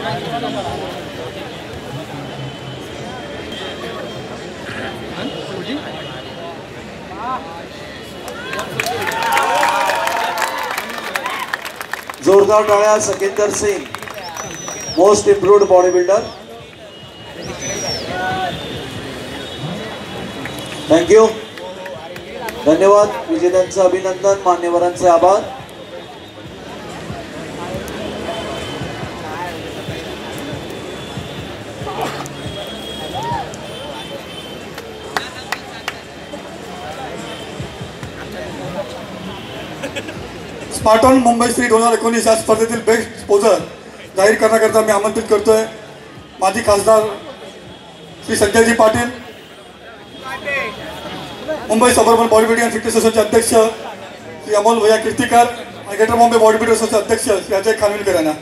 जोरदार टाळ्या Sakinder Singh, most improved body builder. Thank you, धन्यवाद. विजेत्यांचे अभिनंदन, मान्यवरांचे आभार. स्पार्टन मुंबई श्री 2019 या स्पर्धेतील बेस्ट पोजर जाहीर करण्याकरता मी आमंत्रित करतोय माजी खासदार Shri Sanjayji Patil, Mumbai suburban body building and fitness असोसिएशनचे अध्यक्ष श्री अमोल भैया कीर्तिकर आणि ग्रेटर मुंबई बॉडी बिल्डर्स असोसिएशनचे अध्यक्ष श्री अजय खानविलकर यांना.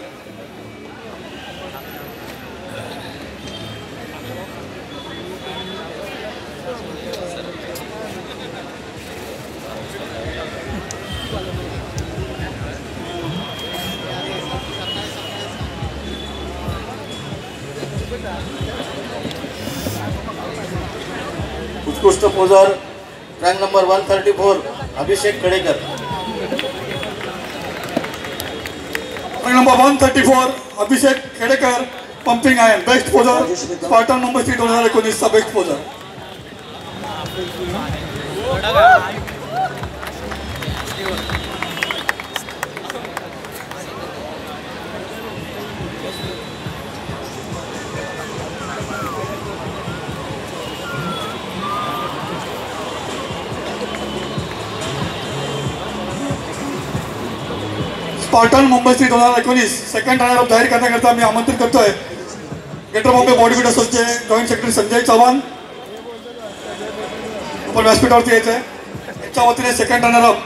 उत्कृष्ट poser rank number 134 Abhishek Kadekar. Rank number 134 Abhishek Khedekar, pumping iron. Best poser Spartan Mumbai Shri 2019 चा best poser. Spartan Mumbai Shri 2019 second runner up जाहीर करण्याकरता मी आमंत्रित करतोय ग्रेटर मुंबई बॉडी बिल्डर्स असोसिएशनचे जॉईंट सेक्रेटरी संजय चव्हाण. आपण व्यासपीठावरती यायचंय. यांच्या वतीने second runner up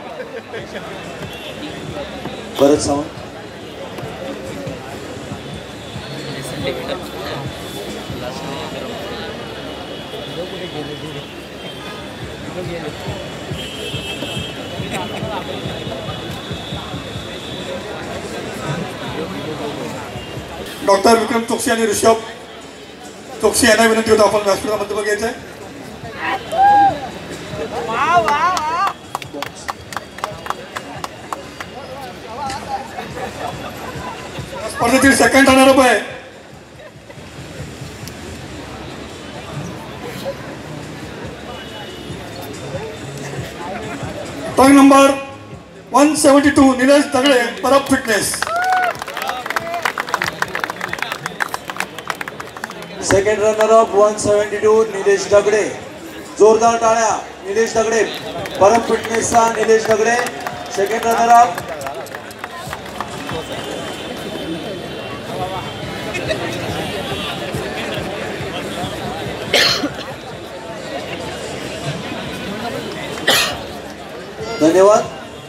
Bharat Sawant. Doctor Vikram Choksi आणि ऋषभ चोक्सी यांना विनंती होतं आपण व्यासपीठामध्ये बघायचंय. स्पर्धेतील सेकंड रनर अप आहे rank number 172 Nilesh Dagade, Parab fitness. Second runner up 172 Nilesh Dagade. जोरदार टाळ्या. निलेश दगडे, परब फिटनेसचा Nilesh Dagade second runner up. धन्यवाद.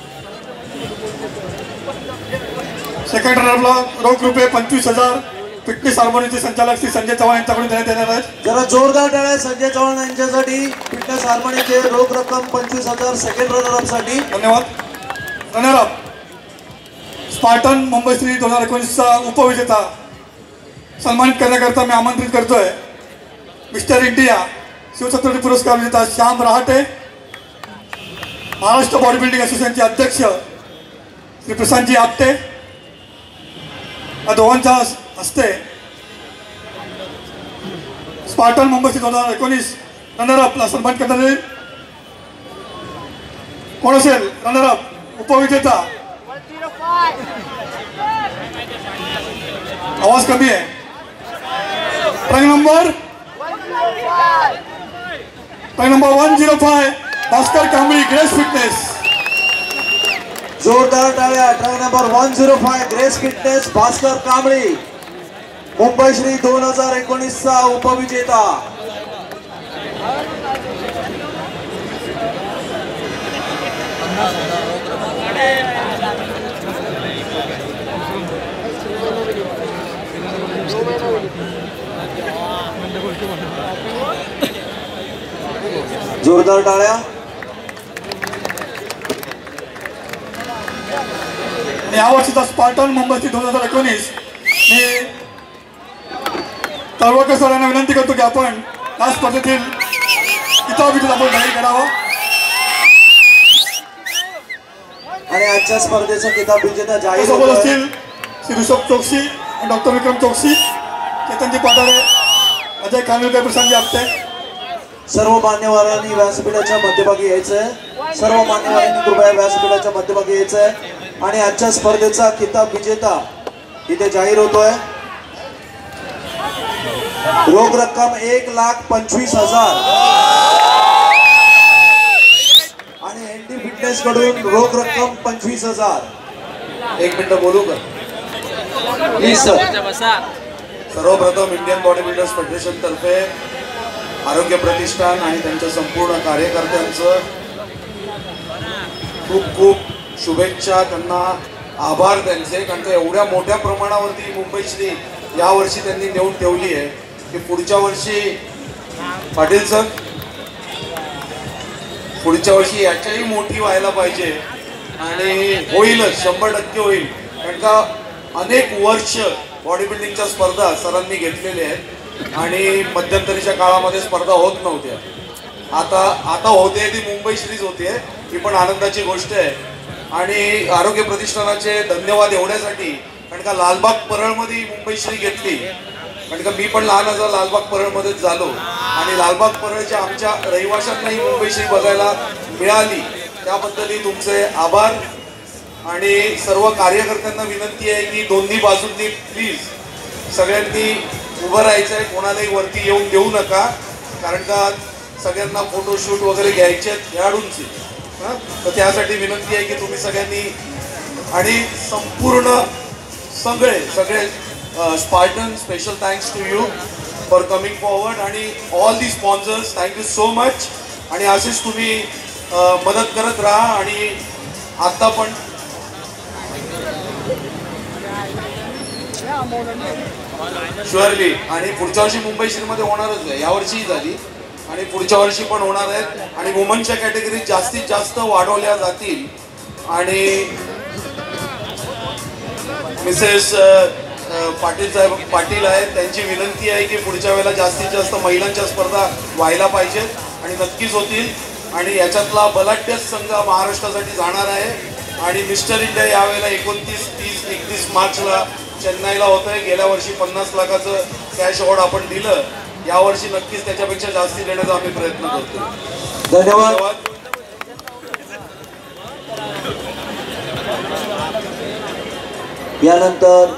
सेकंड रनरला रोख रुपये 25,000 फिटनेस हार्मोनीचे संचालक श्री संजय चव्हाण यांच्याकडून देण्यात येणार आहेत. जरा जोरदार टाळ्या संजय चव्हाण यांच्यासाठी. फिटनेस हार्मोनीचे रोख रक्कम 25,000 सेकंड रनर अप साठी. धन्यवाद. Runner up Spartan Mumbai Shri 2019 चा उपविजेता सन्मानित करण्याकरता मी आमंत्रित करतोय मिस्टर इंडिया शिवछत्रपती पुरस्कार विजेता श्याम रहाटे, महाराष्ट्र बॉडी बिल्डिंग असोसिएशनचे अध्यक्ष श्री प्रशांतजी आपटे. या दोघांच्या हस्ते स्पार्टन मुंबई श्री 2019 रनर अपला सन्मानित करण्यात येईल. कोण असेल रनर अप उपविजेता? आवाज कमी आहे. Rank number 105 Bhaskar Kambli, grace fitness. जोरदार टाळ्या. Track number 105 grace fitness Bhaskar Kambli, Mumbai Shri 2019 चा उपविजेता. जोरदार टाळ्या. या वर्षीचा स्पार्टन मुंबई 2019 मी तळवळकर सरांना विनंती करतो की आपण या स्पर्धेतील किताब आपण जाहीर करावं आणि आजच्या स्पर्धेचा किताब विजेता जाहीर सोबत असतील श्री ऋषभ चौकसी आणि डॉक्टर विक्रम चौकसी, चेतनजी पाटारे, अजय खानविलकर, प्रशांतजी आपटे. सर्व मान्यवरांनी व्यासपीठाच्या मध्यभागी यायचंय. सर्व मान्यवरांनी कृपया व्यासपीठाच्या मध्यभागी यायचंय. आणि आजच्या स्पर्धेचा किताब विजेता इथे जाहीर होतोय. रोख रक्कम 1,25,000 आणि एनडी फिटनेस कडून रोख रक्कम 25,000. एक मिनिट बोलू का? Please sir. सर्वप्रथम इंडियन बॉडी बिल्डर्स फेडरेशन तर्फे आरोग्य प्रतिष्ठान आणि त्यांच्या संपूर्ण कार्यकर्त्यांचं खूप खूप शुभेच्छा, त्यांना आभार त्यांचे. कारण का एवढ्या मोठ्या प्रमाणावरती मुंबई श्री यावर्षी त्यांनी नेऊन ठेवली आहे की पुढच्या वर्षी पाटील सर पुढच्या वर्षी याच्याही मोठी व्हायला पाहिजे आणि होईलच, 100% होईल. कारण का अनेक वर्ष बॉडी बिल्डिंगच्या स्पर्धा सरांनी घेतलेल्या आहेत आणि मध्यंतरीच्या काळामध्ये स्पर्धा होत नव्हत्या. आता होते, ती मुंबई श्रीज होते, ही पण आनंदाची गोष्ट आहे. आणि आरोग्य प्रतिष्ठानाचे धन्यवाद एवढ्यासाठी कारण का लालबाग परळमध्ये मुंबई श्री घेतली. कारण का मी पण लहान असं लालबाग परळमध्येच झालो आणि लालबाग परळच्या आमच्या रहिवाशांनाही मुंबई श्री बघायला मिळाली, त्याबद्दलही तुमचे आभार. आणि सर्व कार्यकर्त्यांना विनंती आहे की दोन्ही बाजूंनी प्लीज सगळ्यांनी उभं राहायचं आहे, कोणालाही वरती येऊन देऊ नका. कारण का सगळ्यांना फोटोशूट वगैरे घ्यायचे आहेत खेळाडूंची, तर त्यासाठी विनंती आहे की तुम्ही सगळ्यांनी आणि संपूर्ण सगळे Spartan special thanks to you for coming forward आणि all the sponsors, thank you so much. आणि असेच तुम्ही मदत करत राहा. आणि आता पण शुअरली आणि पुढच्या वर्षी मुंबई श्रीमध्ये होणारच आहे, यावर्षीही झाली आणि पुढच्या वर्षी पण होणार आहेत. आणि वुमनच्या कॅटेगरीत जास्तीत जास्त वाढवल्या जातील. आणि मिसेस पाटील आहेत, त्यांची विनंती आहे की पुढच्या वेळेला जास्तीत जास्त महिलांच्या स्पर्धा व्हायला पाहिजेत आणि नक्कीच होतील. आणि याच्यातला बलाढ्य संघ महाराष्ट्रासाठी जाणार आहे. आणि मिस्टर इंडिया यावेळेला 29, 30, 31 मार्चला चेन्नईला होत आहे. गेल्या वर्षी 50 लाखाचं कॅश अवॉर्ड आपण दिलं, यावर्षी नक्कीच त्याच्यापेक्षा जास्ती देण्याचा आम्ही प्रयत्न करतो. धन्यवाद. यानंतर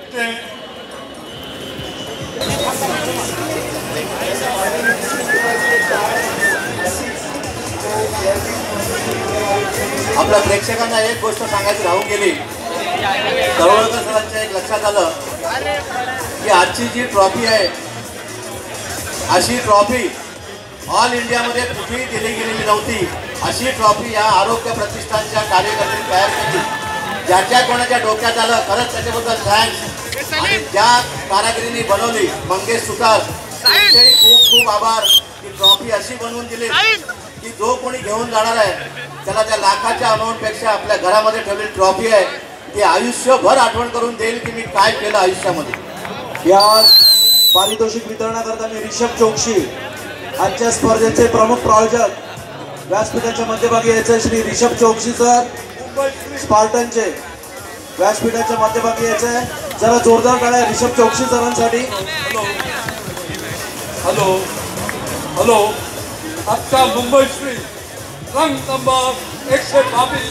आपल्या प्रेक्षकांना एक गोष्ट सांगायची राहून गेली. तळवळकर सरांच्या एक लक्षात आलं की आजची जी ट्रॉफी आहे अशी ट्रॉफी ऑल इंडियामध्ये कुठेही दिली गेलेली नव्हती. अशी ट्रॉफी या आरोग्य प्रतिष्ठानच्या कार्यकर्त्यांनी तयार केली. ज्या कोणाच्या डोक्यात आलं खरंच त्याच्याबद्दल थँक्स. आणि ज्या कारागिरीने बनवली मंगेश सुतार, त्यांचेही खूप खूप आभार की ट्रॉफी अशी बनवून दिली की जो कोणी घेऊन जाणार आहे त्याला त्या लाखाच्या अमाऊंटपेक्षा आपल्या घरामध्ये ठेवलेली ट्रॉफी आहे ती आयुष्यभर आठवण करून देईल की मी काय केलं आयुष्यामध्ये. या पारितोषिक वितरणाकरता मी ऋषभ चौकसी, आजच्या स्पर्धेचे प्रमुख प्रायोजक, व्यासपीठाच्या मध्यभागी यायचं श्री ऋषभ चौकसी सर, स्पार्टनचे व्यासपीठाच्या मध्यभागी यायचं. जरा जोरदार टाळ्या ऋषभ चौकसी सरांसाठी. Hello hello. आजचा मुंबई श्री रंग नंबर 122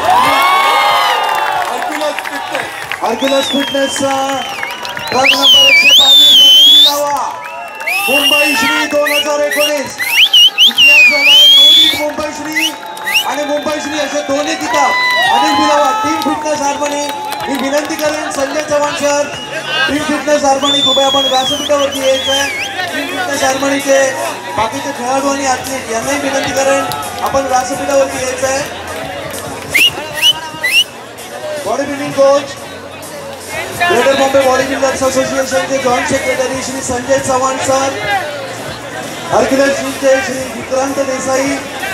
ऑर्गनाइज फिटनेसचा रंग नंबर 122 लावा. मुंबई श्री 2019 इतिहास झाला. नवनीत मुंबई श्री आणि मुंबई श्री असे दोन्ही किताब Anil Bilawa. Team fitness harmony मी विनंती करेन Sanjay Chavan sir, team fitness harmony कृपया आपण व्यासपीठावरती यायचं आहे. टीम फिटनेस हार्मनीचे बाकीचे खेळाडू आणि ॲथलीट यांनाही विनंती करेन आपण व्यासपीठावरती यायचं आहे. Body building coach, greater Bombay body builders असोसिएशनचे joint secretary Shri Sanjay Chavan sir, ऑर्गनाइज्डचे श्री विक्रांत देसाई,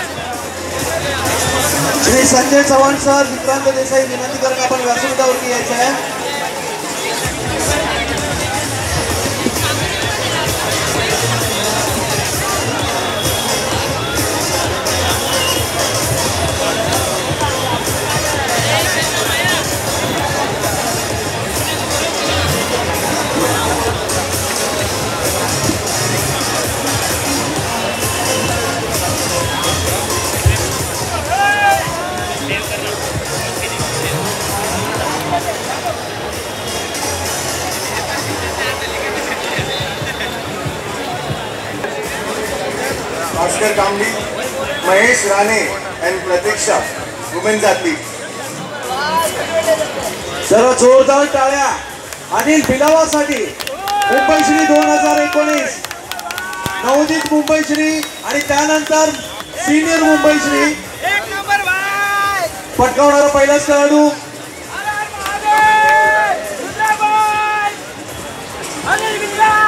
श्री संजय चव्हाण सर, विक्रांत देसाई विनंती करून आपण व्यासपीठावरती यायचं आहे. Bhaskar Kambli, Mahesh Rane and Pratiksha women's athlete. जरा जोरदार टाळ्या अनिल बिलावासाठी. मुंबई श्री 2019 नवोदित मुंबई श्री आणि त्यानंतर सिनियर मुंबई श्री पटकावणारा पहिलाच खेळाडू अनिल बिल्ला